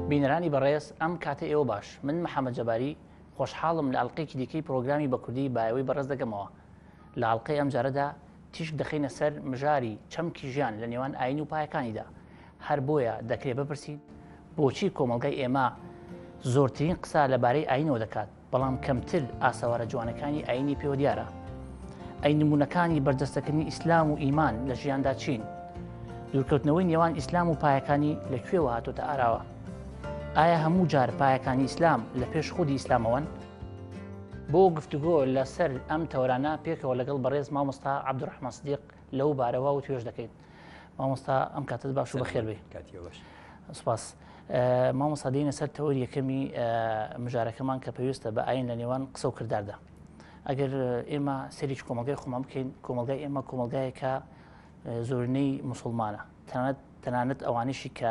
بینەرانی بەڕێز ئەم کاتە ئێوە باش من محەممەد جەباری خۆشحاڵم لە ئەڵلقەیەکی دیکەی پرۆگرامی بە کوردی بایەوەی بەڕێز دەگەمەوە لە ئەڵلقەی ئەم جارەدا تیشک دەخینە سەر مژاری چەمکی ژیان لە نێوان ئاین و پایەکانیدا هەر بۆیە دەکرێت بپرسید بۆچی کۆمەلگای ئێمە زۆرترین قسە لەبارەی ئاینەوە دەکات بەڵام کەمتر ئاسەوارە جوانەکانی ئاینی پێوە دیارە ئەی نمونونەکانی بەردەستەکردنی ئیسلام و ئیمان لە ژیاندا چین دوورکەوتنەوەی نێوان ئیسلام و پایەکانی لەکوێوە هاتۆتە ئاراوە ئایا هەموو جار پایەکانی ئیسلام لە پێش خودی ئیسلامەوەن بۆ گفتوگۆ لەسەر ئەم تەورانە پێکەوە لەگەڵ بەڕێز مامۆستا عەبدوڕەحمان سیدیق لەو بارەوە و توێژ دەکەین مامۆستا ئەم کاتت باش و بەخێر بێ سوپاس مامۆستا دێنە سەر تەوەری یەکەمی مژارەکەمان کە پێویستە بە ئاین لە نێوان قسە و کرداردا ئەگەر ئێمە سەریش کۆمەلگای خۆمان بکەین کۆمەلگای ئێمە کۆمەلگایەکە زۆرینەی موسڵمانە تەنانەت ئەوانشی کە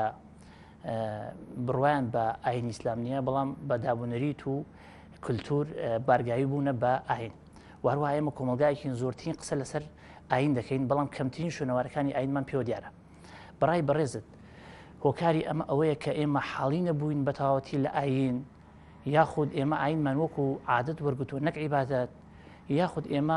بڕوایان بە ئاین ئیسلام نییە بەڵام بە دابوونەریت و کولتور بارگایی بوونە بە ئاین و هەروەها ئێمە کۆمەلگایەکی زۆرترین قسە لەسەر ئاین دەکەین بەڵام کەمترین شوێنەوارەکانی ئاینمان پێوە دیارە بەڕای بەڕێزت هۆکاری ئەمە ئەوەیە کە ئێمە حاڵی نەبووین بە تەواوەتی لە ئاین یاخود ئێمە ئاینمان وەکو عادەت وەرگتووە نەک عیبادەت یاخود ئێمە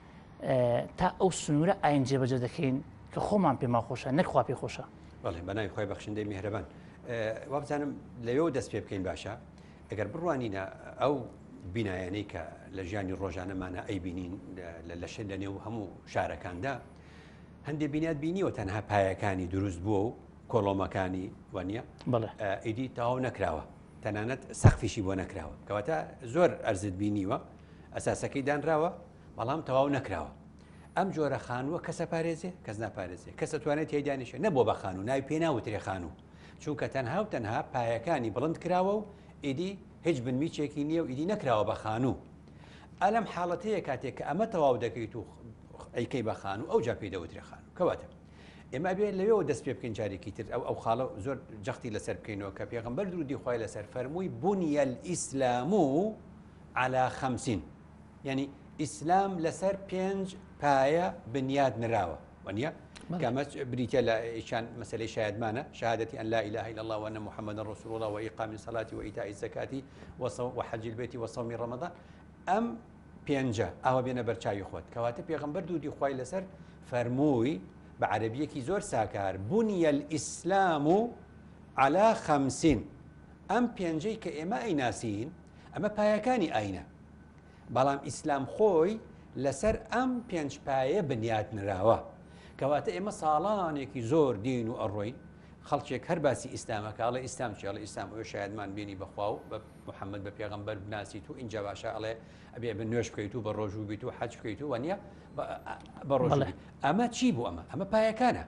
تا ئەو سنوورە ئاین جێبەجێ دەکەین کە خۆمان پێمان خۆشە نەکخوا پێ خۆشە بەڵێ بەناوی خۆی بەخشندەی میهرەبان وابزانم لەوێ دەست پێ بکەین باشە ئەگەر بڕوانینە ئەو بینایانەی کە لە ژیانی ڕۆژانەمانە ئەی بینین لە نێو هەموو شارەکاندا هەندێک بینات بینیوە تەنها پایەکانی دروست بووە و کۆڵۆمەکانی وانە ئیدی تەواو نەکراوە تەنانەت سەقفیشی بۆ نەکراوە کەواتە زۆر ئەرزت بینیوە ئەساسەکەی دانراوە بەڵام تەواو نەکراوە ئەم جۆرە خانووە کەسە پارێزێ کەس ناپارێزێ کەس دەتوانێت تێدانیشە نەبووە بە خانوو ناوی پێ ناوترێ خانوو چونکە تەنها و تەنها پایەکانی بڵند کراوە و ئیدی هیچ بنمیچێکی نییە و ئیدی نەکراوە بە خانوو ئەلەم حاڵەتەیە کاتێک کە ئەمە تەواو دەکەیت و ئەیکەی بە خانوو ئەو جا پێی دەوترێ خانوو کەواتە ئێمە بێت لەوێەوە دەست پێ بکەین جارێکی تر ئەو خاڵە زۆر جەختی لەسەر بکەینەوە کە پێغەمبەر درودی خوای لەسەر فەرمووی بونیە الئیسلام على 50 یعنی ئیسلام لەسەر 5 پایە بنیاد نراوە وانە کەمە بریتە لە ئیشان مەسەلەی شایدمانە شهادەتی ئەن لا إله إلا الله وأن محمدا رسول الله وإقام الصلاة وإيتاء الزكاة وحج البيت وصوم رمضان ئەم پێنجە ئەوە بێنە بەرچاوی خۆت کەواتە پێغەمبەر درودی خوای لەسەر فەرمووی بە عەرەبیەکی زۆر ساکار بونیە الئیسلام على 50 ئەم پێنجەی کە ئێمە ئەیناسین ئەمە پایەکانی ئاینە بەڵام ئیسلام خۆی لەسەر ئەم 5 پایە بنیاد نراوە کەواتە ئێمە ساڵانێکی زۆر دین و ئەڕۆین خەڵکێک هەر باسی ئیسلامەکە ئەڵێ ئیسلام چی ئەڵێ ئیسلام ئەوە شایدمان بینی بەخوا و بە محەممەد بە پێغەمبەر بناسیت و اینجا باشە ئەڵێ ئەبێ بە نوێش بکەیت و بە ڕۆژوو بیت و حەج بکەیت و وانە بە ڕۆژ ئەمە چی بوو ئەمە پایەکانە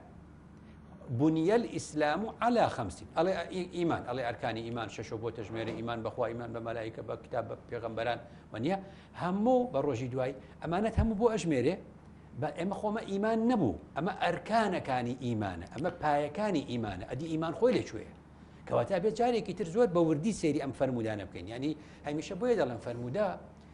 بونیە الئیسلام على 50 ئەڵێ ئیمان ئەڵێ ئەرکانی ئیمان شەشە بۆ تەژمێرە ئیمان بەخوا ئیمان بە مەلایکە بە کتاب بە پێغەمبەران وانە هەموو بە ڕۆژی دوای ئەمانەت هەموو بۆ ئەژمێرێ بە ئێمە خۆمە ئیمان نەبوو ئەمە ئەرکانەکانی ئیمانە ئەمە پایەکانی ئیمانە ئەدی ئیمان خۆی لەکوێ کەواتە بێت جارێکی تر زۆر بە وردی سێری ئەم فەرمودانە بکەین ینی هەمیشە بۆیە دەڵێن فەرمودا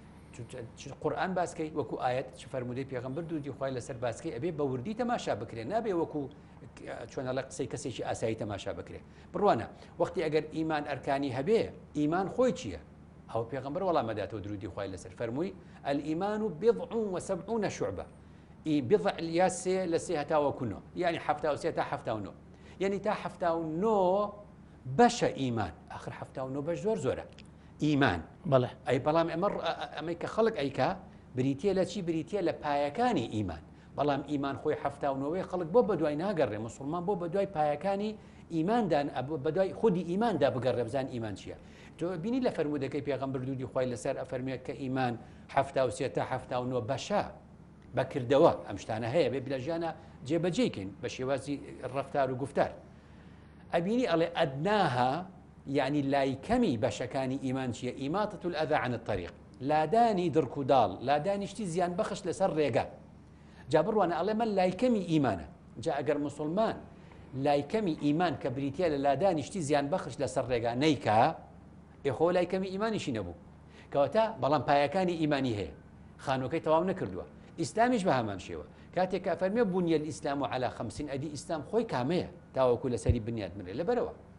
قورئان باسکەی وەکو ئاەت چ فەرمودەی پێغەمبەر درودی خوای لەسەر باسکەی ئەبێ بە وردی تەماشا بکرێ نابێ وەکو چۆنەڵە قسەی کەسێکی ئاسایی تەماشا بکرێ بڕوانە وەختی ئەگەر ئیمان ئەرکانی هەبێ ئیمان خۆی چییە ئەو پێغەمبەر وەڵامەداتەوە درودی خوای لەسەر فەرمووی الئیمان بضع وسبعون شعبة بضع یا سێ لە سێ هەتاوە کوونەوە یعنی 73 تا 79 یعنی تا 79 بەشە ئیمان آخر 79 بەش زۆر زۆرە ئیمان بەڵێ ئەی بەڵام ئەمەی کە خەڵک ئەیکا بریتە لە چی بریتە لە پایەکانی ئیمان بەڵام ئیمان خۆی 79 خەڵک بۆ بەدوای ناگەڕێ مسلمان بۆ بەدوای پایەکانی ئیماندان بەدوای خودی ئیماندا بگەڕێ بزان ئیمان چییە تۆ بینی لە فەرمودەکەی پێغەمبەر درودی خوای لەسەر ئەفەرمێت کە ئیمان 73 تا 79 بەشە بەکردەوە ئەم شتانە هەیە بێ لە ژیانە جێبەجێکن بە شێوازی ڕەفتار و گفتار ئەبینی ئەڵێ ئەدناها یعنی لای کەمی بەشەکانی ئیمان چییە ئیماتة الأذى عن الطريق لادانی درک و داڵ لادانیشتی زیان بەخش لەسەر ڕێگە جا بڕوانە ئەڵێ من لای کەمی ئیمانە جا ئەگەر مسلمان لای کەمی ئیمان کە بریتە لە لادانیشتی زیان بەخش لەسەر ڕێگە نەیکا ئێخۆ لای کەمی ئیمانیشی نەبوو کەواتە بەڵام پایەکانی ئیمانی هەیە خانووەکەی تەواو نەکردووە ئیسلامیش بە هەمان شێوە کاتێک کە فەرمێ بونیە الئیسلام على 50 ئەدی ئیسلام خۆی کامەیە تاوەکو لەسەری بنیاد مرێ لەبەرەوە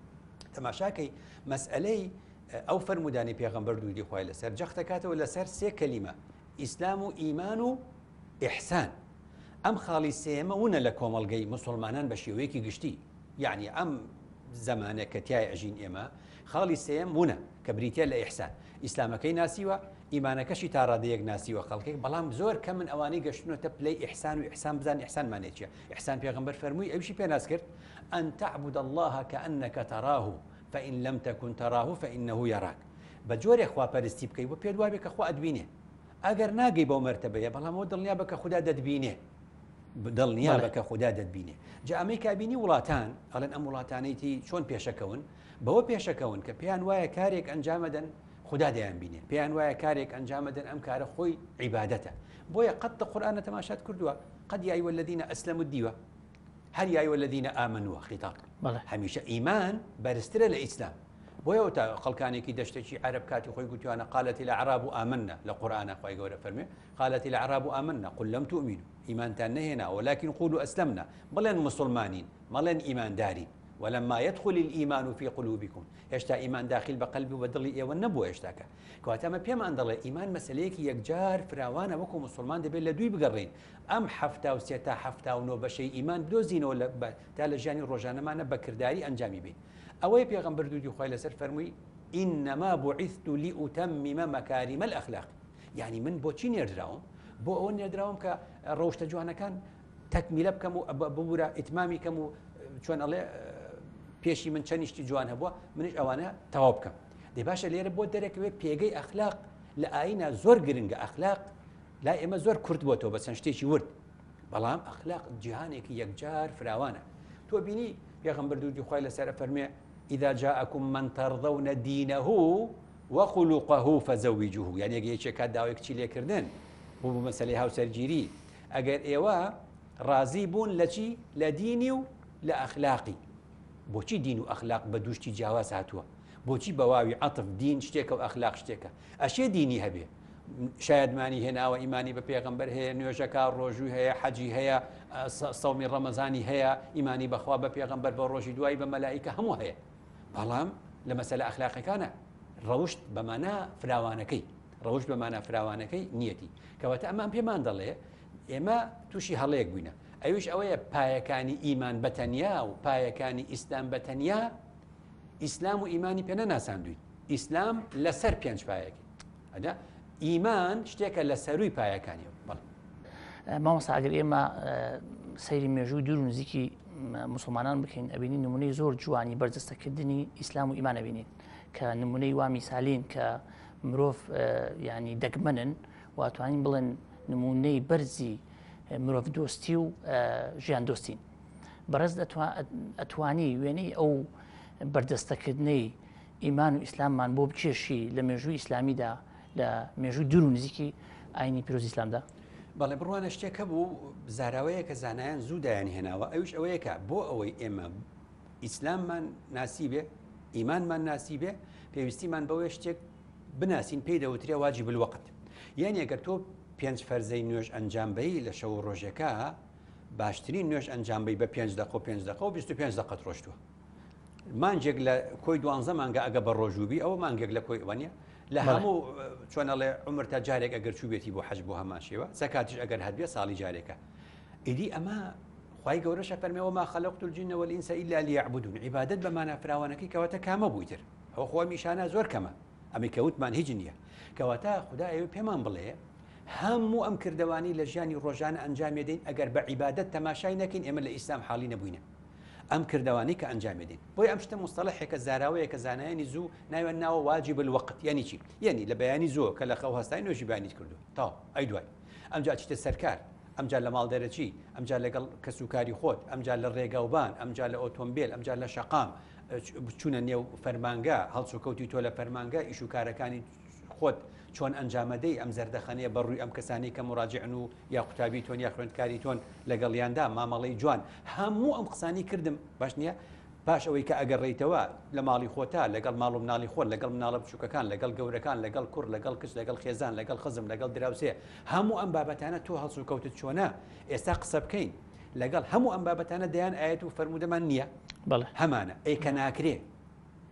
تەماشاکەی مەسئلەی ئەو فەرمودانی پێغەمبەر دوودی خوای لەسەر جەختەکاتەوە لەسەر سێ کەلیمە ئیسلام و ئیمان و ئیحسان. ئەم خاڵی سێمە وونە لە کۆمەڵگەی مسلمانان بە شێوەیەکی گشتی، یعنی ئەم زمانە کە تای ئەژین ئێمە خاڵی سێم وونە کە بریتە لە ئیحسان. ئیسلامەکەی ناسیوە، ئیمانەکەشی تا ڕادەیەک ناسیوە خەڵکێک، بەڵام زۆر کە من ئەوانەی گەشتنەوە پلەی ئیحسان و ئیحسان بزان ئیحسانمانێت چییە. ئیحسان پێغەمبەر فەرمووی ئەوشی پێناس کرد ئەن تعبد الله كأنك تراه فإن لم تكن تراه فإنه يراك. بە جۆرێ خواپەرستی بکەی بۆ پێ دوای بێ کە خوا ئەدبینێ. ئەگەر ناگەی بەو مەرتەبەیە بەڵام ئەوە دڵنیا بە کە خوددا دەتبینێ، دڵنیا بە کە خوددا دەتبینێ. جا ئەمەی کابینی وڵاتان ئەڵێن ئەم وڵاتانەیەتی چۆن پێشەکەون، بەوە پێشەکەون کە پێیان وایە کارێک ئەنجامەدەن خوددا دەیان بینێ، پێیان وایە کارێک ئەنجامەدەن ئەم کارە خۆی عیبادەتە. بۆیە قەت قورئانە تەماشات کردووە قەد یا ئەیوە الەذینە ئەسلەموا دیوە، هەر یا ئەیوە الەذینە ئامەنووە خیتاب. هەمیشە ئیمان بەرزترە لە ئیسلام. بۆیەوە تا خەڵکانێکی دەشتێکی عەرەب کاتی خۆی گوتوانە قالەتی الأعراب آمنا لە قورئانە خوای گەورە فەرمێ قالەتی الأعراب آمنا قل لم تؤمنوا ئیمانتان نەهێنا ولكن قولوا أسلمنا، بڵێن مسلمانین مەڵێن ئیماندارین ولما يدخل الإيمان في قلوبكم، هێشتا ئیمان داخل بە قەلبی و بە دڵی ئێوە نەبووە هێشتاکە. کەواتە ئەمە پێمان دەڵێ ئیمان مەسەلەیەکی یەکجار فراوانە وەکو مسلمان دەبێت لە دووی بگەڕین. ئەم 73 تا 79 بەشەی ئیمان دۆزینەوە تا لە ژیانی ڕۆژانەمانە بە کردداری ئەنجامی بین. ئەوەی پێغەمبەر دوودی خوای لەسەر فەرمووی ئینەما بوعیثت لئوتەممە مەکاریم الأخلاق، یعنی من بۆچی نێردراوم؟ بۆ ئەوە نێردراوم کە ڕەوشتە جوانەکان تەکمیلە بکەم و ببورە ئیتمامی کەم و چۆن ئەڵێ پێشی من چەندیشتی جوان هەبووە منش ئەوانە تەواو بکەم. دەی باشە لێرە بۆ دەرەکەوێت پێگەی ئەخلاق لە ئاینە زۆر گرنگە. ئەخلاق لا ئێمە زۆر کورت بۆتەوە بە چەند شتێکی ورد، بەڵام ئەخلاق جیهانێکی یەکجار فراوانە. تۆ بینی پێغەمبەر دوودی خوای لەسەر فەرمێ إذا جاءكم من ترضون دينه وخلقه فزوجوه، يعني ئەگەر یەکێک داوای کچی لێکردن بۆ مەسەلەی هاوسەرگیری، ئەگەر ئێوە ڕازی بوون لە چی؟ لە دینی و لە ئەخلاقی. بۆچی دین و ئەخلاق بە دووشتی جیاواز هاتووە؟ بۆچی بە واوی عەتف دین شتێکە و ئەخلاق شتێکە؟ ئەشێ دینی هەبێ شایەدمانی هێناوە ئیمانی بە پێغەمبەر هەیە، نوێژەکە ڕۆژووی هەیە، حەجی هەیە، سەومی ڕەمەزانی هەیە، ئیمانی بەخوا بە پێغەمبەر بە ڕۆژی دوایی بە مەلائیکە هەموو هەیە. بەڵام لە مەسەلە ئەخلاقیەکانە ڕەوشت بەمانە فراوانەکەی، ڕەوشت بەمانە فراوانەکەی نیەتی. کەواتە ئەمان پێمان دەڵێ ئێمە تووشی هەڵەیەک بووینە. ئەویش ئەوەیە پایەکانی ئیمان بەتەنیا و پایەکانی ئیسلام بەتەنیا ئیسلام و ئیمانی پێ نەناساندووین. ئیسلام لەسەر پێنج پایەکی ئەدا ئیمان شتێکە لە سەروی پایەکانیەوە. مامۆستا ئەگەر ئێمە سەیری مێژووی دوور و نزیکی مسلمانان بکەین ئەبینی نمونەی زۆر جوانی بەرجەستەکردنی ئیسلام و ئیمان ئەبینین کە نمونەی وا میسالین کە مرۆڤ ینی دەگمەنن واتوانین بڵێن نمونەی بەرزی مرۆڤ دۆستی و ژیان دۆستین. بەڕێز ئەتوانی وێنەی ئەو بەردەستەکردنەی ئیمان و ئیسلاممان بۆ بکێشی لە مێژووی ئیسلامیدا لە مێژووی دوور و نزیکی ئاینی پیرۆزی ئیسلامدا. بەڵێ بڕوانە شتێکە بوو زاراوەیە کە زانایان زوو دایان هێناوە، ئەوش ئەوەیەکە بۆ ئەوەی ئێمە ئیسلاممان ناسی بێ، ئیمانمان ناسی بێ، پێویستیمان بەوەی شتێک بناسین پێی دەوترێ واجب الوەقت. یعنی ئەگەر تۆ 5 فەرزەی نوێژ ئەنجامبەی لە شەو ڕۆژێکە باشترین نوێژ ئەنجامبەی بە 5 دقە و 5 دقە و 25 دقەت ڕۆشتووە. مانجێک لە کۆی 12 مانگە ئەگە بە ڕۆژوبی ئەوە مانگێک لە کۆی وانە لە هەموو چۆنەڵێ عمر تا جارێک ئەگەر چوبێتی بۆ حەج بۆ هەمان شێوە زەکاتیش ئەگەر هەبێ ساڵی جارێکە. ئیدی ئەمە خوای گەورەشە فەرمێەوە ما خەلەقت الجن والئینس إلا ليعبدون، عیبادەت بە مانە فراوانەکەی کەواتە کامە بوویتر ئەو خۆ میشانە زۆر کەمە ئەمەی کەوتمان هیچ نییە. کەواتە خدا ئێوە پێمان بڵێ هەموو ئەم کردوانی لە ژیانی ڕۆژانە ئەنجامێ دەین ئەگەر بە عیبادەت تەماشای نەکەین ئێمە لە ئیسلام حاڵی نەبووینە. ئەم کردوانی کە ئەنجامێدین بۆی ئەم شتە مستەڵەحێکە زاراوەیە کە زانایانی زوو ناوێن ناوە واجب الوەقت. یعنی چی؟ یعنی لە بەیانی زۆر کە لە خەو هەستای نوێژی بەیانیت کردو تا ئەی دوای ئەمجا چیتە سەرکار، ئەمجا لە ماڵ دەرەچی، ئەمجا لەگەڵ کەسوکاری خۆت، ئەمجا لە ڕێگاوبان، ئەمجا لە ئۆتۆمبیل، ئەمجا لە شەقام چوونە نێو فەرمانگە هەڵسوکەوتی تۆ لە فەرمانگە ئیش و کارەکانی خۆت چۆن ئەنجامەدەی ئەم زەردەخەنەیە بەڕووی ئەم کەسانی کە مراجعن و یا قوتابی تۆن یا خوێندکاری تۆن لەگەڵیاندا مامەڵەی جوان هەموو ئەم قسانی کردم باش نییە. پاش ئەوەی کە ئەگەڕێیتەوە لە ماڵی خۆتا لەگەڵ ماڵ و مناڵی خۆت لەگەڵ مناڵە بچووکەکان لەگەڵ گەورەکان لەگەڵ کوڕ لەگەڵ کچ لەگەڵ خێزان لەگەڵ خزم لەگەڵ دراوسێ هەموو ئەم بابەتانە تۆ هەڵسو کەوتت چۆنە ئێستا قسە بکەین لەگەڵ هەموو ئەم بابەتانە دەیان ئاەت و فەرمودەمان نییە هەمانە ئەی کە ناکرێ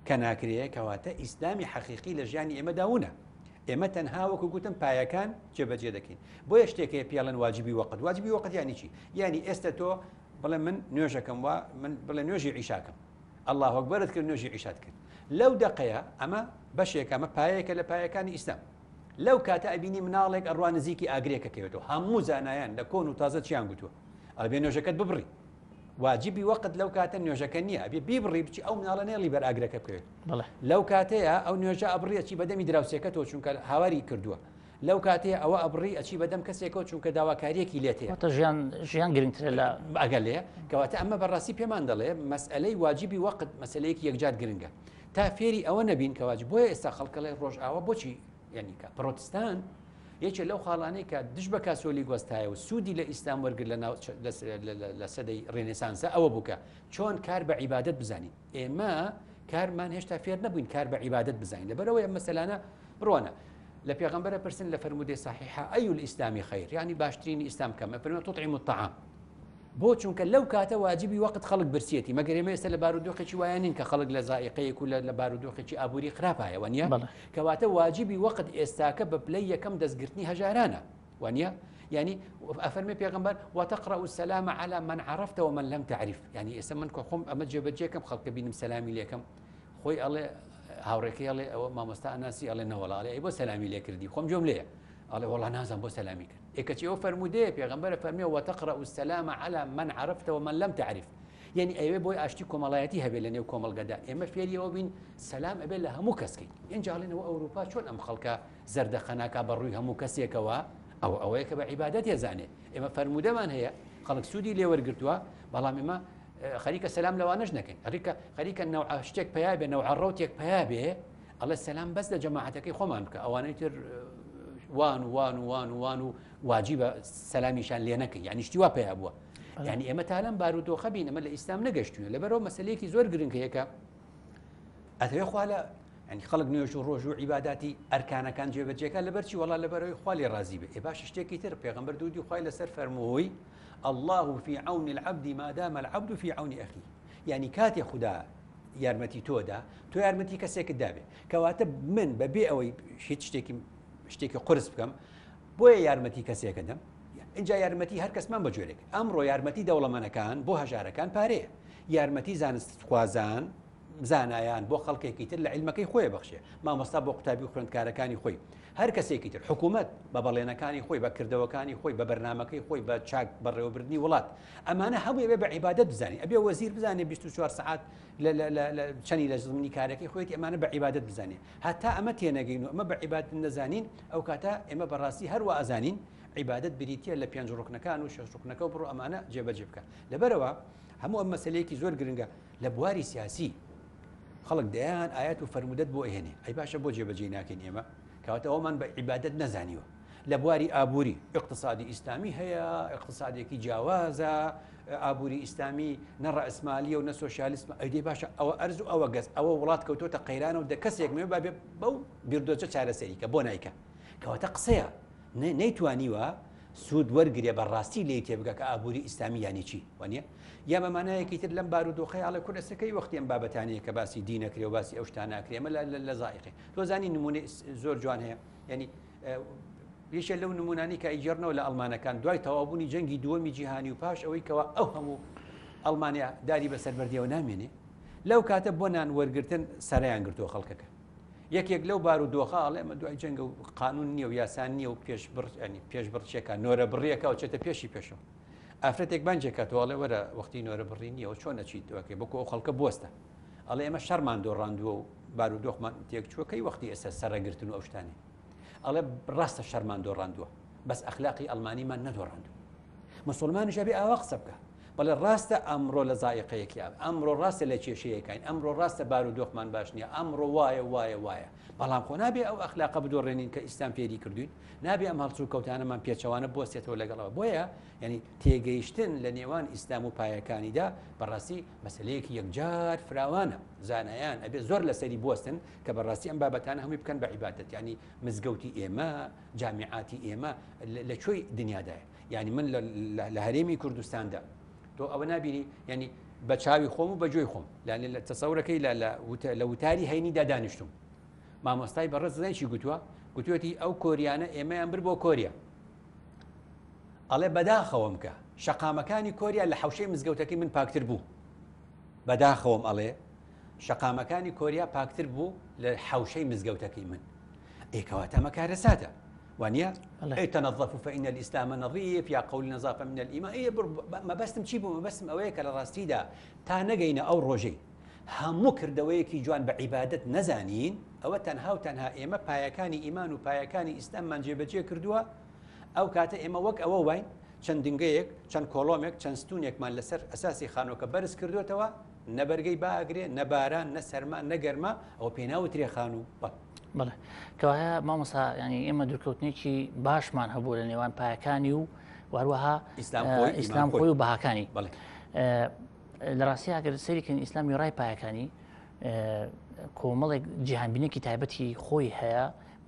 کە ناکرێت کەواتە ئیسلامی حەقیقی لە ژیانی ئێمە داونە. ئێمە تەنها وەکو گوتم پایەکان جێبەجێ دەکەین. بۆیە شتێکەیە پیاڵەن واجبی وەقت. واجبی وەقت یانی چی؟ یعنی ئێستا تۆ بڵێ من نوێژەکەم وە من بڵێ نوێژی عیشاکەم. الله ئەکبەرت کرد نوێژی عیشات کرد. لەو دقەیە ئەمە بەشێک ئەمە پایەیەکە لە پایەکانی ئیسلام. لەو کاتە ئەبینی مناڵێک ئەڕوان نزیکی ئاگرێکەکەوێتەوە هەموو زانایان لە کۆن و تازە چیان گوتووە ئەبێ نوێژەکەت ببڕی. واجبی وەقت لەو کاتە نوێژەکە نییە ئەبێ بیبڕی بچی ئەو مناڵە نێڵی بەر ئاگرەکە بکەوێت. لەو کاتەیە ئەو نوێژە ئەبڕی ئەچی بەدەمی دراوسێکەتەوە چونکە هاواری کردووە. لەو کاتەیە ئەوە ئەبڕی ئەچی بەدەم کەسێکەوە چونکە داواکاریەکی لێت هەیە. ژیان گرنگترە لە ئەگەلەیە کەواتە ئەمە بەڕاستی پێمان دەڵێ مەسئلەی واجبی وەقت مەسلەیەکی یەکجار گرنگە. تا فێری ئەوە نەبین کە واجب بۆیە ئێستا خەڵکەڵێ ڕۆژ ئاوە بۆچی یعنیکە پرۆتستان یەکێ لەو خاڵانەی کە دش بە کاسۆلی گۆستایە و سوودی لە ئیسلام وەرگر لە سەدەی ڕێنێسانسە ئەوە بووکە چۆن کار بە عیبادەت بزانین. ئێمە کارمان هێشتا فێر نەبووین کار بە عیبادەت بزانین. لەبەرەوەی ئەم مەسەلانە بڕوانە لە پێغەمبەرە پرسن لە فەرمودەی صحیحە ئەی الئیسلامی خەیر یعنی باشترینی ئیسلام کەمە فەرمووە تطعیم الطعام. بۆ چونکە لەو کاتە واجبی وەقت خەڵک برسێتی مەگەر ئێمە ئێستا لە بارودۆخێکی وایانین کە خەڵک لە زائقەیەک و لە بارودۆخێکی ئابووری خراپایە وانە کەواتە واجبی وەقت ئێستاکە بە پلەی یەکەم دەستگرتنی هەژارانە وانە ینی ئەفەرمێ پێغەمبەر وتقرأ السلام على من عرفت ومن لم تعرف ینی ئێستا من کە خۆم ئەمە جێبەجێکەم خەڵکە بینم سەلامی لێکەم خۆی ئەڵێ هاوڕێکی ئەڵێ ئەوە مامۆستا ئەناسی ئەڵێ نەوەڵاڵێ ئەی بۆ سەلامی لێ کردی خۆم جۆم لێیە ئەڵێ وەڵا نازانم بۆ سەلامی کرد ئێکەچی ئەو فەرمودەیە پێغەمبەرە فەرمیێ وتقرأ السلام على من عرفت ومن لم تعرف یعنی ئەوێ بۆی ئاشتی کۆمەڵایەتی هەبێت لە نێو کۆمەڵگەدا ئێمە فێریەوە بین سەلام ئەبێت لە هەموو کەسکەین ئینجاڵێنەوە ئەوروپا چۆن ئەم خەڵکە زەردەخەناکە بەڕووی هەموو کەسێکەوە ئەوەیە کە بە عیبادەت ێزانێت ئێمە فەرمودەمان هەیە خەڵک سوودی لێوەرگرتووە بەڵام ئێمە خەریکە سەلام لەوانەش نەکەین خەریکە نەوع شتێک پیا بێ نەوع ڕەوتێک پیا بێ ئەڵێ سەلام بەس لە جەماعەتەکەی خۆمان بکە ئەوانەی تر وان و واجبە سەلامیشان لێ نەکەین یعنی شتی وا پیا بووە یعنی ئێمە تا لەم بارودۆخە بین ئەمە لە ئیسلام نەگەشتووە لەبەرەوە مەسەلەیەکی زۆر گرنگەیەکە ئەتەوێ خوا لە ینی خەڵک نوێژ و ڕۆژ و عیباداتی ئەرکانەکان جێبەجێکە لەبەرچی وەڵا لەبەرەوەی خوا لێ ڕازی بێ باش شتێکی تر پێغەمبەر دوودی خوای لەسەر فەرمووی الله في عون العبد ما دام العبد في عون أخيه يعني كاتي خدا يارمتي تودا تو يارمتي كسيك دابي كواتە من بەبێ ئەوەی هیچ شتێکی قرس بکەم بۆیە یارمەتی کەسێکە دەم اینجا یارمەتی هەر کەسمان بە جۆرێک ئەمڕۆ یارمەتی دەوڵەمەنەکان بۆ هەژارەکان پارەیە یارمەتی زانستخوازان زانایان بۆ خەڵکێکی تر لە عیلمەکەی خۆی بەخشێ مامۆستا بۆ قوتابی و خوێندکارەکانی خۆی هەر کەسێکی تر حکوومەت بە بەڵێنەکانی خۆی بە کردەوەکانی خۆی بە بەرنامەکەی خۆی بە چاک بەڕێوەبردننی وڵات ئەمانە هەموو ئەبێ بە عیبادەت بزانین ئەبێ وەزیر بزانێ 24 سعات چەنی لە زمینی کارەکەی خۆیەتی ئەمانە بە عیبادەت بزانێ هەتا ئەمە تێنەگەین و ئەمە بە عیبادەت نەزانین ئەو کاتە ئێمە بەڕاستی هەروە ئەزانین عیبادەت بریتە لە 5 ڕوکنەکان و 6 ڕوکنەکە و بڕۆ ئەمانە جێبەجێ بکە لەبەرەوە هەموو ئەم مەسەلەیەکی زۆر گرنگە لە بواری سیاسی خەڵک دەیان ئاەت و فەرمودەت بۆ ئێنێ ئەی باشە بۆ جێبەجێ ناکەین ئێمە کەواتە ئەومان بە عیبادەت نەزانیوە لە بواری ئابووری اقتصادی ئیسلامی هەیە اقتصادێکی جیاوازە ئابووری ئیسلامی نەڕەئسمالیە و نەسۆشیالیسمە ئەیدی باشە ئەوە ئەرز و ئەوە گەست ئەوە وڵات کەوتۆتە قەیرانە و کەسێک مێ بابێ بەو بیردۆچە چارەسەریکە بۆ نایکە کەواتە قسەیە نەیتوانیوە سوود وەرگێ بەڕاستی لێ تێبگە کە ئابووری ئیسلامی یانی چی وانە یا مەمانایەکی تر لەم بارودۆخەی ئاڵێ کورسەکەی وەختی ئەم بابەتانەیە کە باسی دینەکرێ و باسی ئەو شتان ناکرێمە لە زائقی تۆزانی نمونێ زۆر جوان هەیە ینی یەکێ لەو نمونانی کە ئیجێڕنەوە لە ئەڵمانەکان دوای تەوابوونی جەنگی دووەمی جیهانی و پاش ئەوەی کەەوە ئەو هەموو ئەڵمانیا داری بەسەر بەردیەوە نامێنێ لەو کاتە بۆ نان وەرگتن سەرایان گرتووە خەڵکەکە یەکێک لەو بارودۆخە ئاڵێ ئەمە دوای جەنگە و قانون نییە و یاسان نییە و پێش بڕچێکە نۆرە بڕیەکە و چێتە پێشی پێشەوە ئافرەتێک بانجێکە تۆڵێ وەرە وەختی نۆرە بڕی نییە و چۆن نەچیت دوکەی بۆکو ئەو خەڵکە بوەستە ئەڵێ ئێمە شەرمان دۆڕاندووە و بارودۆخمان تێکچووەکەی وەختی ئێستا سەرەگرتن و ئەو شتانی ئەڵێ ڕاستە شەرمان دۆڕاندووە بەس ئەخلاقی ئەڵمانیمان نەدۆڕاندوو مسلمانیش ئەبێ ئاوا قسە بکە بەڵێ ڕاستە ئەمڕۆ لە زائقەیەکی ئەمڕۆ ڕاستە لە کێشەیەکین ئەمڕۆ ڕاستە بارودۆخمان باش نییە ئەمڕۆ وایە بەڵام خۆ نابێ ئەو ئەخلاقە بدۆڕێنین کە ئیسلام فێری کردوین نابێ ئەم هەڵسوو کەوتانەمان پێچەوانە بۆستێتەوە لەگەڵەوە بۆیە ینی تێگەیشتن لە نێوان ئیسلام و پایەکانیدا بەڕاستی مەسلەیەکی یەکجار فراوانە زانایان ئەبێ زۆر لەسەری بوەستن کە بەڕاستی ئەم بابەتانە هەمووی بکەن بە عیبادەت ینی مزگەوتی ئێمە جامیعاتی ئێمە لەکوێی دنیادایە ینی من لە هەرێمی کوردستاندا تۆ ئەوە نبینی ینی بە چاوی خۆم و بەجۆی خۆم لە تەسەورەکەی لە وتاری هەینیدا دانیشتم مامۆستای بەڕێز زانیشی گوتوەتی ئەو کۆریانە ئێمەیان بر بۆ کۆریا ئەڵێ بەداخەوەم کە شەقامەکانی کۆریا لە حوشەی مزگەوتەکەی من پاکتر بوو بەداخەوەم ئەڵێ شەقامەکانی کۆریا پاکتر بوو لە حوشەی مزگەوتەکەی من ئێکەواتە ئەمە کارەساتە وانە تەنەظەف فإن الإسلام نظيف یا قول نظافة من الإيمان مەبەستم چی بوو مەبەستم ئەوەیە کە لە ڕاستیدا تا نەگەینە ئەو ڕۆژەی هەموو کردەوەیەکی جوان بە عیبادەت نەزانین ئەوە تەنها و تەنها ئێمە پایەکانی ئیمان و پایەکانی ئیسلاممان جێبەجێ کردووە ئەو کاتە ئێمە وەک ئەوە واین چەند دنگەیەک چەند کۆڵۆمێک چەند ستونێکمان لەسەر ئەساسی خانۆکە بەرز کردوێتەوە نەبەرگەی باگرێ نەباران نەسەرما نەگەرما ئەوە پێناوترێ خان و بەڵ بڵێ کەوایە مامۆستا ینی ئێمە دوورکەوتنێکی باشمان هەبوو لە نێوان پایەکانی و واروەها ئیسلام خۆی و بەهاکانی لە ڕاستی ئەگەر سەیریکردن ئیسلامی ڕای پایەکانی کۆمەڵێک جیهانبینێکی تایبەتی خۆی هەیە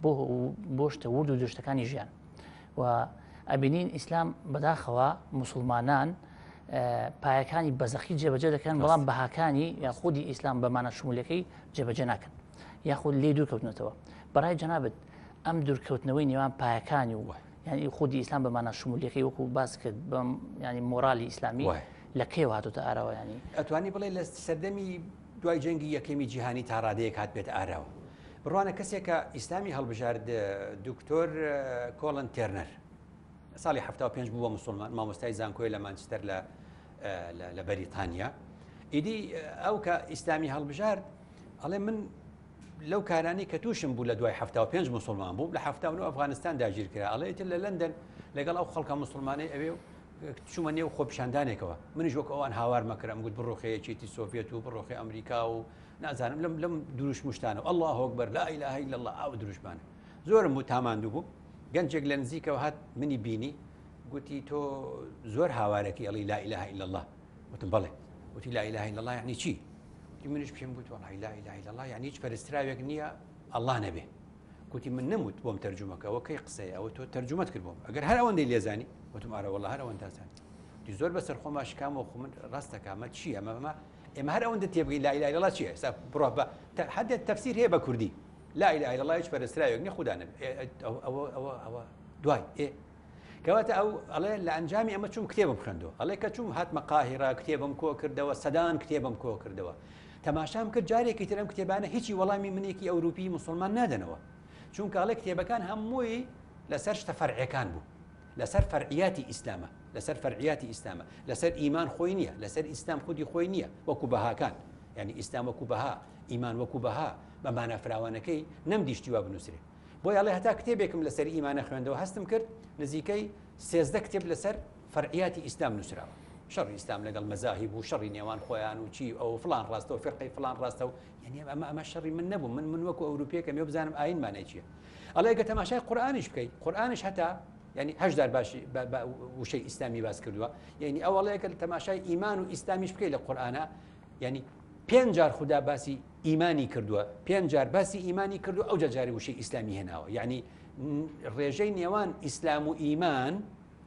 بۆ شتە ورد و درشتەکانی ژیان و ئەبینین ئیسلام بەداخەوە موسڵمانان پایەکانی بەزەخی جێبەجێ دەکەن بەڵام بەهاکانی یا خودی ئیسلام بەمانە شمولەکەی جێبەجێ ناکەن یاخود لێ دوورکەوتنەوە بەڕای جەنابەت ئەم دوورکەوتنەوەی نێوان پایەکانی و ینی خودی ئیسلام بەمانە شمولەکەی وەکو باس کرد بەم ینی مۆرالی ئیسلامی لە کێوە هاتوتە ئارەوە ینی ئەتوانی بڵێ لە سەردەمی دوای جەنگی یەکەمی جیهانی تا ڕادەیەک هات بێت ئاراوە بڕوانە کەسێکە ئیسلامی هەڵبژارد دکتۆر کۆڵن تێرنەر ساڵی 75 بوو بە موسڵمان مامۆستای زانکۆی لە مانچستەر لە بەریتانیا ئیدی ئەو کە ئیسلامی هەڵبژارد ئەڵێ من لەو کارانی کە تووشم بوو لە دوای 75 موسڵمان بوو لە 79 ئەفغانستان داگیر کرا ئەڵێتر لە لەندەن لەگەڵ ئەو خەڵکە موسڵمانەی ئەوێ چوومە نێو خۆپیشاندانێکەوە منیش وەک ئەوان هاوار مەکرم گوت بڕۆخەیەکیتی سۆڤێت و بڕۆخی ئەمریکا و نازانم لەم دروش مشتانە الله ئەکبەر لا إله إلا الله ئاو دروشمانە زۆرم بوو تاماندوو بوو گەنجێک لە نزیکەوە هات منی بینی گوتی تۆ زۆر هاوارێکی ئەڵی لا إله إلا الله وتم بەڵێ وتی لا إله إلا الله یعنی چی منش پێم گوت وڵی لا إله إلا الله یعنی هیچ پەرستراوێک نییە ئەڵڵا نەبێ گوتی من نەموت بۆم تەرجومەکەەوە کەی قسەیە ئەوە تۆ تەرجومەت کرد بۆم ئەگەر هەر ئەوەندەی لێزانی وتم ئارە وەڵڵا هەر ئەوەندە زانی دی زۆر بەسەر خۆما شکامەوە خۆ من ڕاستەکە ئەمە چی ئێمە هەر ئەوەندە تێبگەی لا إله إلا الله چییە بڕۆ بە حدێت تەفسیر هەیە بە کوردی لا إله إلا الله هیچ پەرستراوێک نییە خوددا نەبێ ئەوە دوای کەواتە ئەو ئەڵێ لە ئەنجامی ئەمە چوم کتێبم خوێندەوە ئەڵێ کە چوم هاتمە قاهیرە کتێبم کۆ کردەوە سەدان کتێبم کۆ کردەوە تەماشام کرد جارێکی ترم کتێبانە هیچی وەڵامی منێکی ئەوروپی مسلمان نادەنەوە چونکە ئەڵێ کتێبەکان هەمووی لەسەر شتە فەرعیەکان بوو لەسەر فەرعیاتی ئیسلامە لەسەر فەرعیاتی ئیسلامە لەسەر ئیمان خۆی نییە لەسەر ئیسلام خودی خۆی نییە وەکو بەهاکان یعنی ئیسلام وەکو بەها ئیمان وەکو بەها بە مانە فراوانەکەی نەمدیشتیوا بنووسێ بۆی ئەڵێ هەتا کتێبێکم لەسەر ئیمانە خوێندەوە هەستم کرد نزیکەی 13 کتێب لەسەر فەرعیاتی ئیسلام نووسراوە شەڕی ئیسلام لەگەڵ مەزاهیب و شەڕی نێوان خۆیان و چی ئەو فلان ڕاستە و فێرقەی فلان ڕاستە و یعنی ئەمە شەڕی من نەبوو من وەکو ئەوروپیەکەم ێ بزانم ئاینمانە چییە ئەڵێ گە تەماشای قورئانیش بکەیت قورئانیش هەتا یعنی هەشدار باشی وشەی ئیسلامی باس کردووە یعنی ئەوەڵەیەکە تەماشای ئیمان و ئیسلامیش بکەیت لە قورئانە یعنی 5 جار خوددا باسی ئیمانی کردووە 5 جار باسی ئیمانی کردو ئەو جاری وشەی ئیسلامی هێناوە یعنی ڕێژەی نێوان ئیسلام و ئیمان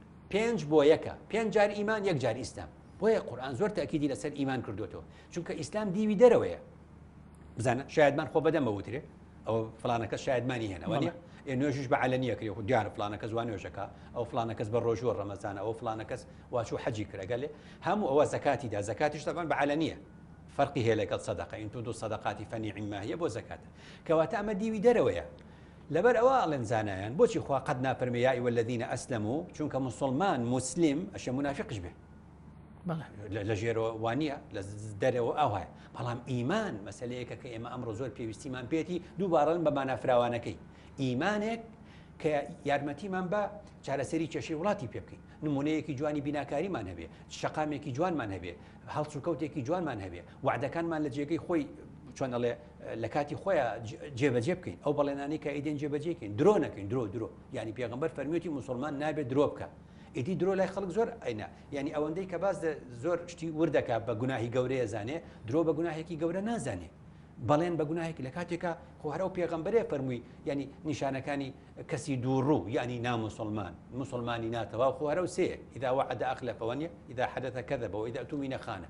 5 بۆ یەکە 5 جار ئیمان 1 جار ئیسلام بۆیە قورئان زۆر تاکیدی لەسەر ئیمان کردوێتەوە چونکە ئیسلام دیوی دەرەوەیە بزانە شایدمان خۆ بەدەمەوترێ ئەو فلانەکەس شایدمانی هێناوە نیە نوێژش بە علەنیە کرێ خو دیارە فلانەکەس وان نوێژەکە ئەو فلانەکەس بە ڕۆژوە ڕەمەزانە ئەو فلانەکەس واچوو حەجی کرەگەلێ هەموو ئەوە زەکاتی دا زەکاتیش تەبان بە علەنیە فەرقی هەیە لەگەڵ سەدەقە ئین تودو سەدەقاتی فەنیعما هەیە بۆ زەکاتە کەواتە ئەمە دیوی دەرەوەیە لەبەر ئەوە ئەڵێن زانایان بۆچی خوا قەت نافەرمێ یا ئەیوە الەذینە ئەسلەموا چونکە مسلمان مسلم ئەشێ منافقش بێ لە ژێرەوە وانە لە دەرەوە ئەو هەیە بەڵام ئیمان مەسەلەیەکە کە ئێمە ئەمڕۆ زۆر پێویستیمان پێێتی دووبارەن بە مانافراوانەکەی ئیمانێک کە یارمەتیمان بە چارەسەری کێشەی وڵاتی پێ بکەین نمونەیەکی جوانی بیناکاریمان هەبێ شەقامێکی جوانمان هەبێ هەڵسوکەوتێکی جوانمان هەبێ وعدەکانمان لە جێگەی خۆی چۆن ئەڵێ لە کاتی خۆیان جێبەجێ بکەین ئەو بەڵێنانی کە ئیدێن جێبەجێکەین درۆ نەکەین درۆ ینی پێغەمبەر فەرمیێتی مسلمان نابێت درۆ بکە ئیدی درۆ لای خەڵک زۆر ئەینا ینی ئەوەندەی کە باز زۆر شتی وردەکە بە گوناهی گەورەیە زانێ درۆ بە گوناهێکی گەورە نازانێ بەڵێن بە گوناهێکی لە کاتێکە خۆهرە و پێغەمبەرێ فەرمووی ینی نیشانەکانی کەسی دووڕوو یعنی نامسلمان مسلمانی ناتەوا خۆهرە و سێ ئیدا وعد أخلف وەنیە ئیدا حدث كذب وإذا اؤتمن خان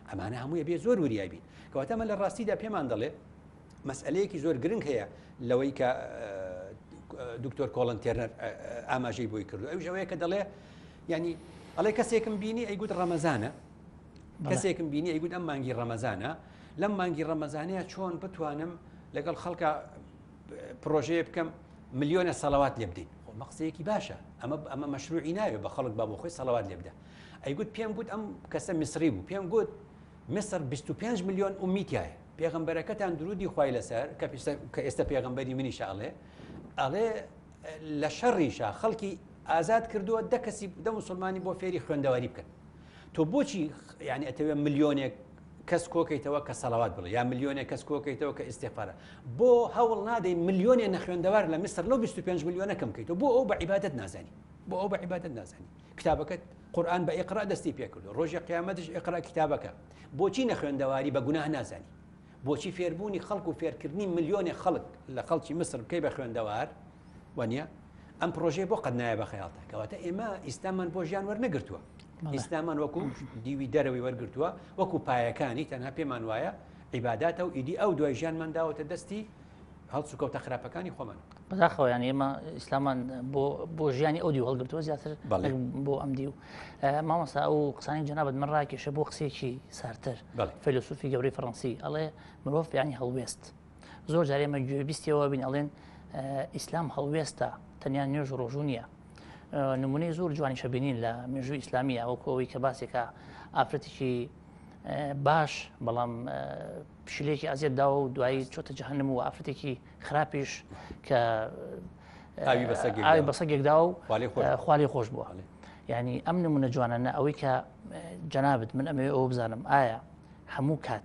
ئەمانە هەمووی بێ زۆر وریای بین کەواتە ئەمە لە ڕاستیدا پێمان دەڵێ مەسئلەیەکی زۆر گرنگ هەیە لەوەی کە دکتۆر کۆڵن تێرنەر ئاماژەی بۆی کردو ئەوش ئەوەیە کە دەڵێ ینی ئەڵێ کەسێکم بینی ئەیگوت ڕەمەزانە کەسێکم بینی ئەیگوت ئەم مانگی ڕەمەزانە لەم مانگی ڕەمەزانەیە چۆن بتوانم لەگەڵ خەڵکە پرۆژەیە بکەم ملیۆنە سەڵاوات لێ بدەین مەقسەیەکی باشە ئەمە مەشروعی ناوێت بە خەڵک با بۆ خۆی سەڵاوات لێ بدە ئەیگوت پێم گوت ئەم کەسە میسری بوو پێم گوت مصر 25 ملیۆن ئومیتایە پێغەمبەرەکەتان درودی خوای لەسەر کە ئێستا پێغەمبەری منیش ئەڵێ لە شەڕیشە خەڵکی ئازاد کردووە دە کەسی دە مسلمانی بۆ فێری خوێندەواری بکەن تۆ بۆچی یعنی ئەتەوێت ملیۆنێک کەس کۆکەیتەوە کە سەڵاوات بڵێ یا ملیۆنێک کەس کۆکەیتەوە کە ئیستیغفارە بۆ هەوڵ نادەی ملیۆنێ نەخوێندەوار لە میسر لەو 25 ملیۆنە کەم بکەیتەوە بۆ ئەو بە عیبادەت نازانی بۆ ئەو بە عیبادەت نازانی کتابەکەت قورئان بە ئیقرا دەستی پێ کردو ڕۆژی قیامەتش ئیقرا کتابەکە بۆچی نەخوێندەواری بە گوناه نازانی بۆچی فێربوونی خەڵک و فێرکردنی ملیۆنی خەڵک لە خەڵکی مسر بکەی بە خوێندەوار وانە ئەم پرۆژەیە بۆ قەت نایە بە خەیاڵتە کەواتە ئێمە ئیسلامان بۆ ژیان وەرنەگرتووە ئیسلامان وەکو دیوی دەرەوەی وەرگرتووە وەکو پایەکانی تەنها پێمان وایە عیباداتە و ئیدی ئەو دوای ژیانمان داوەتە دەستی هەڵسو کەوتە خراپەکانی خۆمان بەداخەوە یان ئێمە ئیسلامان بۆ ژیانی ئەو دی هەڵگرتووە زیاتر بۆ ئەم دی و مامۆستا ئەو قسانی جەنابەت من ڕاکێشە بۆ قسێکی سارتر فیلسوفی گەورەی فەڕەنسی ئەڵێ مرۆڤ یانی هەڵوێست زۆر جار ئێمە گوێبیستیەوە بین ئەڵێن ئیسلام هەڵوێستە تەنیا نوێژ و ڕۆژوو نییە نمونەی زۆر جوانی شەبینین لە مێژووی ئیسلامیە وەکەوەی کە باسێکە ئافرەتێکی باش بەڵام پشیلێکی ئازیەت داوە و دوایی چۆتە جەهەنم و ئافرەتێکی خراپیش کە ئاوی بەسەگێکدا و خوالی خۆش بووە یعنی ئەم نمونە جوانانە ئەوەی کە جەنابەت من ئەمەوێ ئەوە بزانم ئایا هەموو کات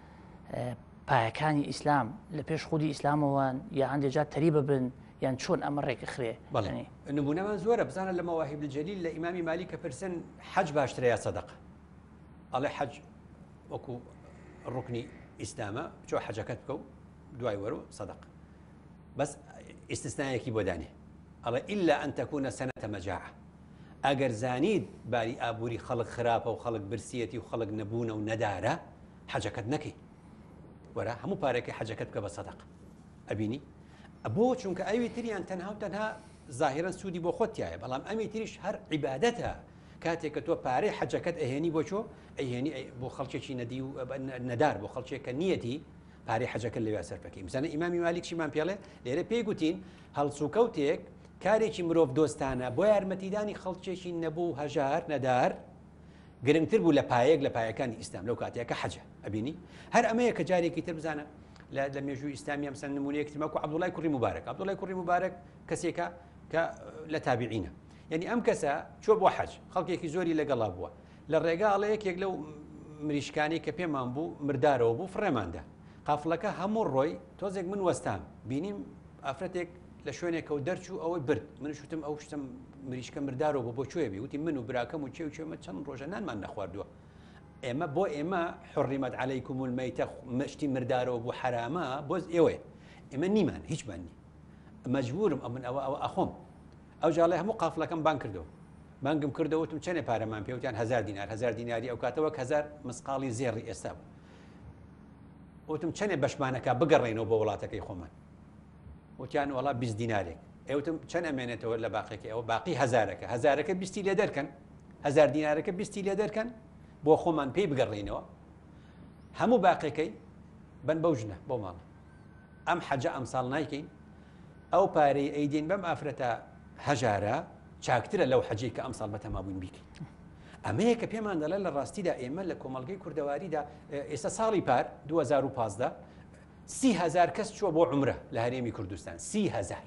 پایەکانی ئیسلام لە پێش خودی ئیسلامەوەن یا هەندێک جار تەری ببن یان چۆن ئەمە ڕێکە خرێ نمونەمان زۆرە بزانە لە مەواهیب الجەلیل لە ئیمامی مالی کە پرسن حەج باشترە یا سەدەقە ئەڵێ حەج وەکو ڕوکنی ئیسلامە چۆ حەجەکەت بکە و دوای وەرە سەدەق بەس ئیستثنایەکی بۆ دانێ ئەڵێ ئیلا ئەن تەکوونە سەنەتە مەجاعە ئەگەر زانید باری ئابووری خەڵک خراپە و خەڵک برسیەتی و خەڵک نەبوونە و نەدارە حەجەکەت نەکەی وەرە هەموو پارێکی حەجەکەت بکە بە سەدەق ئەبینی بۆ چونکە ئەوی تریان تەنها و تەنها ظاهرەن سوودی بۆ خۆتیایە بەڵام ئەمی تریش هەر عیبادەتە کاتێک کە تۆ پارەی حەجەکەت ئەهێنی بۆ چۆ ئەهێنی بۆ خەڵکێکی نەدی و نەدار بۆ خەڵکێکە نیەتی پارەی حەجەکە لەوێ سەر بکەین بزانە ئیمامی مالیکشیمان پێڵێ لێرە پێی گوتین هەڵسوکەوتێک کارێکی مرۆڤ دۆستانە بۆ یارمەتیدانی خەڵکێکی نەبوو هەژار نەدار گرنگتر بوو لە پایەک لە پایەکانی ئیسلام لەو کاتێکە حەجە ئەبینی هەر ئەمەیە کە جارێکی تر بزانە لە مێژووی ئیسلامی ئەمسەن نمونەیەکی مەکو عەبدوڵای کوڕی مبارەک عەبدوڵای کوڕی مبارەک کەسێکە کە لە تابعینە یعنی ئەم کەسە چۆ بۆ حەج خەڵکێکی زۆری لەگەڵا بووە لە ڕێگا ئەڵێ یەکێک لەو مریشکانی کە پێمان بوو مردارەوە بوو فڕێماندا قافڵەکە هەموو ڕۆی تۆزێک من وەستام بینیم ئافرەتێک لە شوێنێکە و دەرچوو ئەوەی برد من شوتم ئەو شتم مریشکە مردارەوە بۆ کوێ بی وتی من و براکەم و چێ و چێمە چەند ڕۆژە نانمان نەخواردووە ئێمە بۆ ئێمە حڕیمەت عەلەیکوم المەیتە مشتی مردارەوە بۆ حرامە بۆ ئێوەیە ئێمە نیمان هیچمان نی مەجبورم ئەمن ئەوە ئەخۆم ئەو جاڵێ هەموو قافڵەکەم بان کردەوە بانگم کردەوەتم چەندێ پارەمان پێوتیان 1000 دینار 1000 دیناری ئەو کاتەوە 1000 مسقاڵی زێڕی ئێستا بوو وتم چەندێ بەشمانەکە بگەڕێنەوە بۆ وڵاتەکەی خۆمان وتیان وەڵا 20 دینارێک ئێوتم چەند ئەمێنێتەوە لە باقیەکە ئەوە باقی هەزارەکە هەزارەکە 20 لێ دەرکەن 1000 دینارەکە 20 لێ دەرکەن بۆ خۆمان پێی بگەڕێنەوە هەموو باقیەکەی بن بەو ژنە بۆ ماڵ ئەم حەجە ئەمساڵ نایکەین ئەو پارەی ئەیدین بەم ئافرەتە هەژارە چاکترە لەو حەجەی کە ئەمساڵ بەتەمابووین بیکەین ئەمەیە کە پێمان دەڵێ لە ڕاستیدا ئێمە لە کۆمەڵگەی کوردەواریدا ئێستا ساڵی پار 2015 30,000 کەس چووە بۆ عومرە لە هەرێمی کوردستان 30,000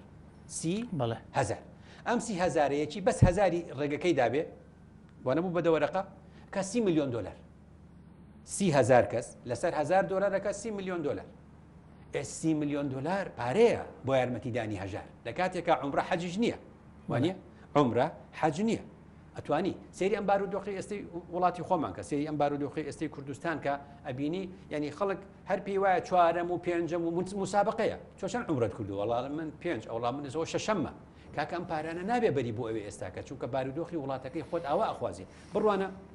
ئەم 30,000یەکی بەس هەزاری ڕێگەکەی دابێ بۆ نەبوو بە دەوەرەقە کە 30 ملیۆن دلار 30,000 کەس لەسەر 1000 دلارەکە 30 ملیۆن دلار 30 ملیۆن دلار پارەیە بۆ یارمەتیدانی هەژار لە کاتێکە عومرە حەجیش نییە وانە عومرە حەج نییە ئەتوانی سێری ئەم بارودۆخی ئێستای وڵاتی خۆمان کە سێری ئەم بارودۆخی ئێستای کوردستان کە ئەبینی ینی خەڵک هەر پێی وایە چوارەم و پێنجەم و مسابقەیە چۆشان عومرەت کردو وەڵام من پێنج ئەوڵام من زۆر شەشەممە کاکە ئەم پارانە نابێ بەری بۆ ئەوێ ئێستاکە چونکە بارودۆخی وڵاتەکەی خۆت ئاوا ئەخوازی بڕوانە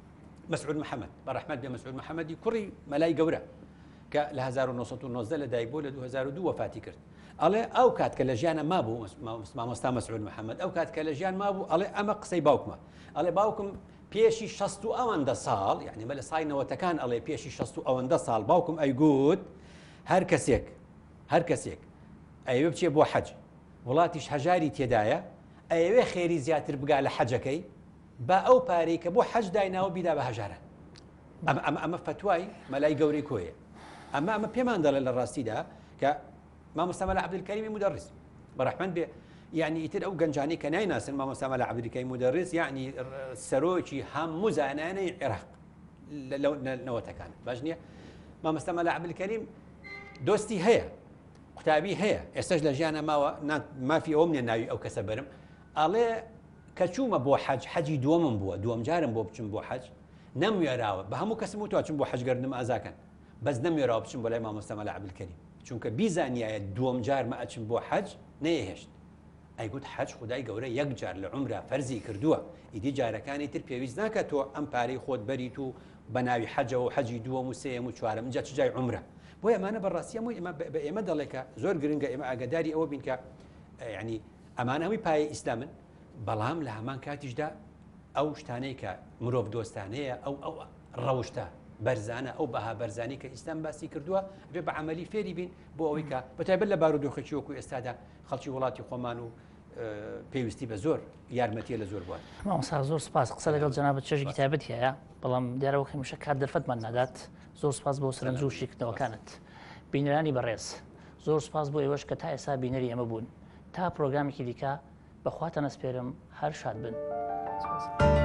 مەسعود محەممەد بەڕەحمەت بێ مەسعود محەممەدی کوڕی مەلای گەورە کە لە 1990 لە دایک بۆ لە 2002 وفاتی کرد ئەڵێ ئەو کات کە لە ژیانە مابوو مامۆستا مەسعود محەممەد ئەو کات کە لە ژیان مابوو ئەڵێ ئەمە قسەی باوکمە ئەڵێ باوکم پێشی 60 و ئەوەندە ساڵ یعنی مە لە سای نەوەتەکان ئەڵێ پێشی 60 و ئەوەندە ساڵ باوکم ئەیگوت هەر کەسێک ئەوێ بچێ بۆ حەج وڵاتیش هەژاری تێدایە ئەوێ خێری زیاتر بگا لە حەجەکەی با ئەو پارەی کە بۆ حەج دایناوە بیدا بە هەژارە ئەمە فتوای مەلای گەورەی کۆیە ئەمە پێمان دەڵێ لە ڕاستیدا کە مامۆستا مەلا عەبدولکەریمی مودەڕیس بەڕەحمەت بێ یعنی ئیتر ئەو گەنجانی کە نایناسن مامۆستا مەلا عەبدولکەریم مودەڕیس یعنی سەرۆکی هەموو زانایانەی عێراق نەوەتەکان باش نییە مامۆستا مەلا عەبدولکەریم دۆستی هەیە قوتابی هەیە ئێستاش لە ژیانە ماوە مافی ئەوم نیە ناوی ئەو کەسە بەرم ئەڵێ کە چوومە بۆ حەجی دووەمم بووە دووەم جارم بۆ بچم بۆ حەج نەموێراوە بە هەموو کەسم وتوە چم بۆ حەجگەردنم ئازاکەن بەس نەمێراوە بچم بۆ لای مامۆستا مەلا عەبدولکەریم چونکە بیزانایە دووەم جارمە ئەچم بۆ حەج نەیەهێشت ئەیگوت حەج خودای گەورە یەک جار لە عومرە فەرزی کردووە ئیدی جارەکانی تر پێویست ناکات تۆ ئەم پارەی خۆت بەریت و بە ناوی حەجەوە و حەجی دووەم و سێەم و چوارەم اینجا چ جای عومرە بۆ ئەمانە بەڕاستی هەمووی بە ئێمە دەڵێکە زۆر گرنگە ئێمە ئاگاداری ئەوە بین کە یعنی ئەمانە هەمووی پایە ئیسلامن بەڵام لە هەمان کاتیشدا ئەو شتانەی کە مرۆڤ دۆستانەیە ئەو ڕەوشتە بەرزانە ئەو بەها بەرزانی کە ئیسلام باسی کردووە بێ بە عەمەلی فێری بین بۆ ئەوەی کە بەتایبەت لە بارودۆخێکی وەکو ئێستادا خەڵکی وڵاتی خۆمان و پێویستی بە زۆر یارمەتیە لە زۆر بووە مامۆستا زۆر سپاس قسە لەگەڵ جەنابەت چێژی تایبەت هەیە بەڵام دیارەوە هەمیشە کات دەرفەتمان نادات زۆر سپاس بۆ سەرنجوو شیکردنەوەکانت بینەرانی بەڕێز زۆر سپاس بۆ ئێوەش کە تا ئێستا بینەری ئەمە بوون تا پرۆگرامێکی دیکە بەخواتە نەسپێرم هەر شاد بن.